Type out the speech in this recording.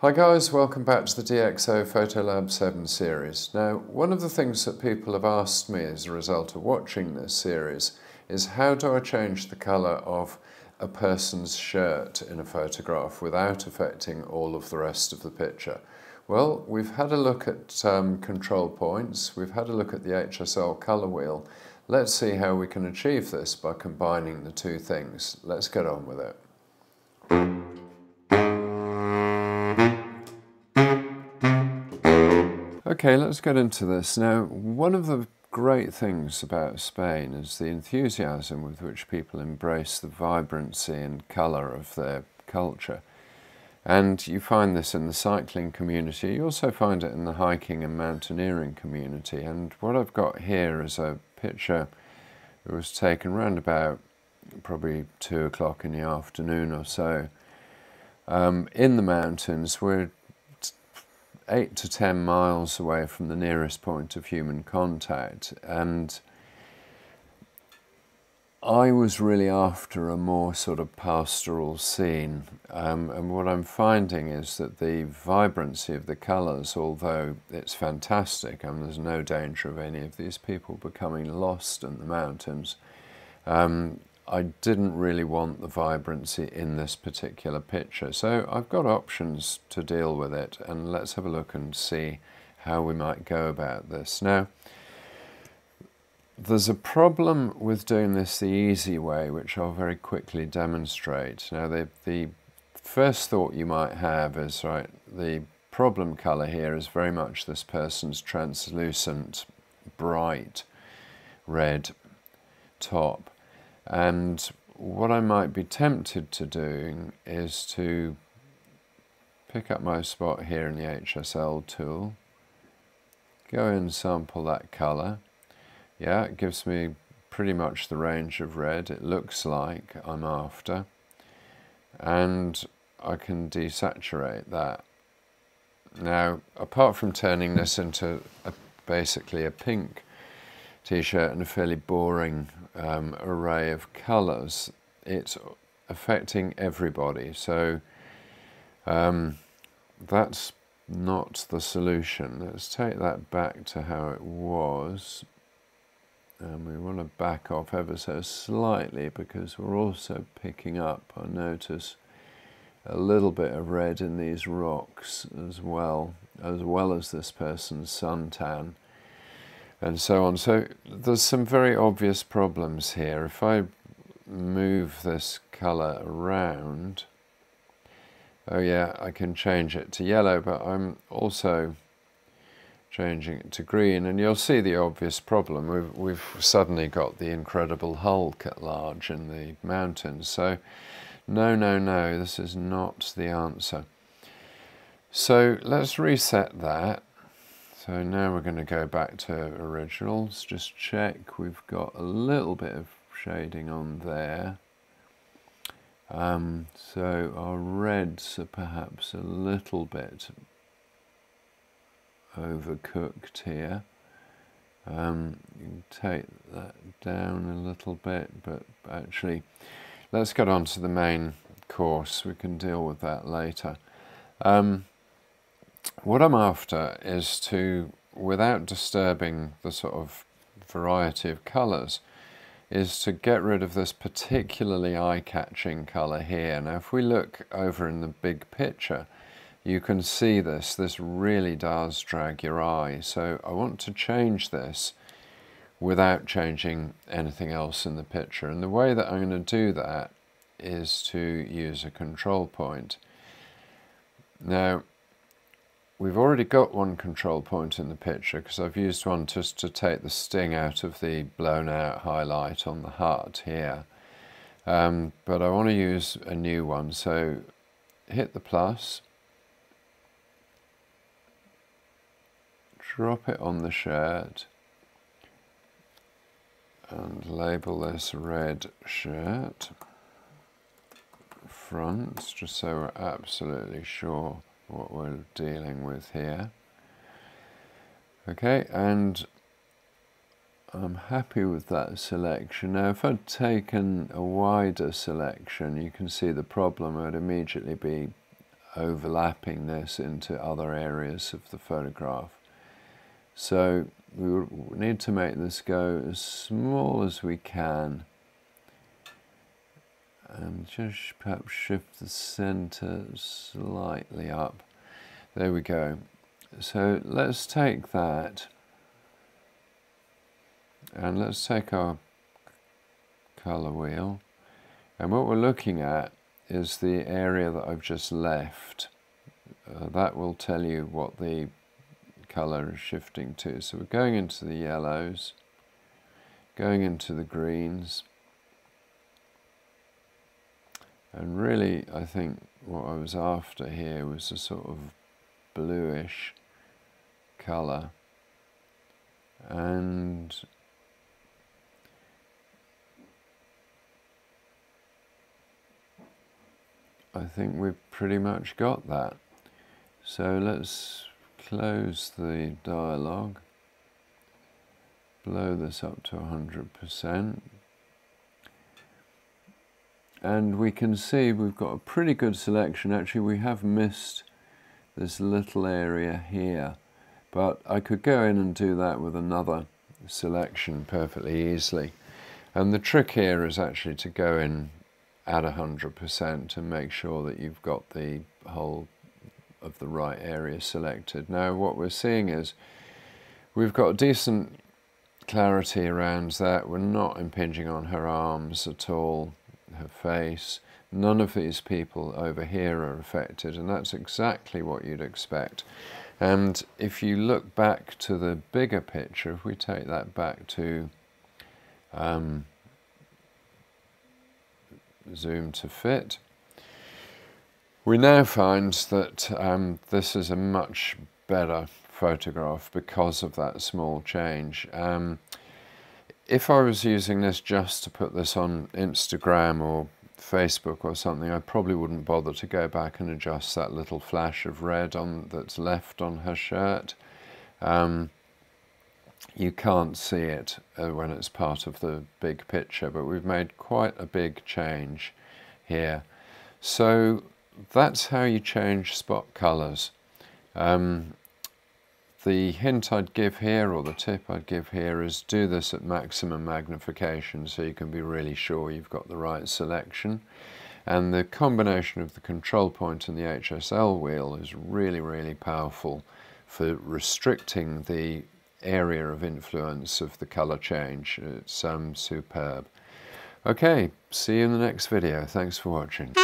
Hi guys, welcome back to the DxO PhotoLab 7 series. Now, one of the things that people have asked me as a result of watching this series is how do I change the colour of a person's shirt in a photograph without affecting all of the rest of the picture? Well, we've had a look at control points, we've had a look at the HSL Colour Wheel. Let's see how we can achieve this by combining the two things. Let's get on with it. Okay, let's get into this. Now, one of the great things about Spain is the enthusiasm with which people embrace the vibrancy and colour of their culture. And you find this in the cycling community. You also find it in the hiking and mountaineering community. And what I've got here is a picture that was taken around about probably 2 o'clock in the afternoon or so. In the mountains, we're 8 to 10 miles away from the nearest point of human contact, and I was really after a more sort of pastoral scene, and what I'm finding is that the vibrancy of the colours, although it's fantastic and there's no danger of any of these people becoming lost in the mountains, I didn't really want the vibrancy in this particular picture. So I've got options to deal with it, and let's have a look and see how we might go about this. Now, there's a problem with doing this the easy way, which I'll very quickly demonstrate. Now, the first thought you might have is, right, the problem colour here is very much this person's translucent, bright red top. And what I might be tempted to do is to pick up my spot here in the HSL tool, go and sample that colour. Yeah, it gives me pretty much the range of red it looks like I'm after, and I can desaturate that. Now, apart from turning this into basically a pink t-shirt and a fairly boring array of colours, it's affecting everybody, so that's not the solution. Let's take that back to how it was, and we want to back off ever so slightly because we're also picking up, I notice, a little bit of red in these rocks as well as this person's suntan, and so on. So there's some very obvious problems here. If I move this colour around, oh yeah, I can change it to yellow, but I'm also changing it to green, and you'll see the obvious problem. We've suddenly got the Incredible Hulk at large in the mountains. So no, this is not the answer. So let's reset that. So now we're going to go back to originals, just check we've got a little bit of shading on there. So our reds are perhaps a little bit overcooked here. You can take that down a little bit, but actually let's get on to the main course. We can deal with that later. What I'm after is to, without disturbing the sort of variety of colours, is to get rid of this particularly eye-catching colour here. Now, if we look over in the big picture, you can see this really does drag your eye. So I want to change this without changing anything else in the picture. And the way that I'm going to do that is to use a control point. Now, we've already got one control point in the picture because I've used one just to take the sting out of the blown out highlight on the hut here. But I want to use a new one, so hit the plus, drop it on the shirt, and label this red shirt front, just so we're absolutely sure what we're dealing with here. Okay, and I'm happy with that selection. Now, if I'd taken a wider selection, you can see the problem would immediately be overlapping this into other areas of the photograph. So we need to make this go as small as we can, and just perhaps shift the center slightly up. There we go. So let's take that, and let's take our colour wheel, and what we're looking at is the area that I've just left. That will tell you what the colour is shifting to. So we're going into the yellows, going into the greens, and really I think what I was after here was a sort of bluish colour, and I think we've pretty much got that. So let's close the dialog, blow this up to 100%, and we can see we've got a pretty good selection. Actually, we have missed this little area here, but I could go in and do that with another selection perfectly easily. And the trick here is actually to go in at 100% and make sure that you've got the whole of the right area selected. Now what we're seeing is we've got decent clarity around that. We're not impinging on her arms at all, her face. None of these people over here are affected, and that's exactly what you'd expect. And if you look back to the bigger picture, if we take that back to zoom to fit, we now find that this is a much better photograph because of that small change. If I was using this just to put this on Instagram or Facebook or something, I probably wouldn't bother to go back and adjust that little flash of red that's left on her shirt. You can't see it when it's part of the big picture, but we've made quite a big change here. So that's how you change spot colours. The hint I'd give here, or the tip I'd give here, is do this at maximum magnification so you can be really sure you've got the right selection. And the combination of the control point and the HSL wheel is really, really powerful for restricting the area of influence of the colour change. It's superb. Okay, see you in the next video. Thanks for watching.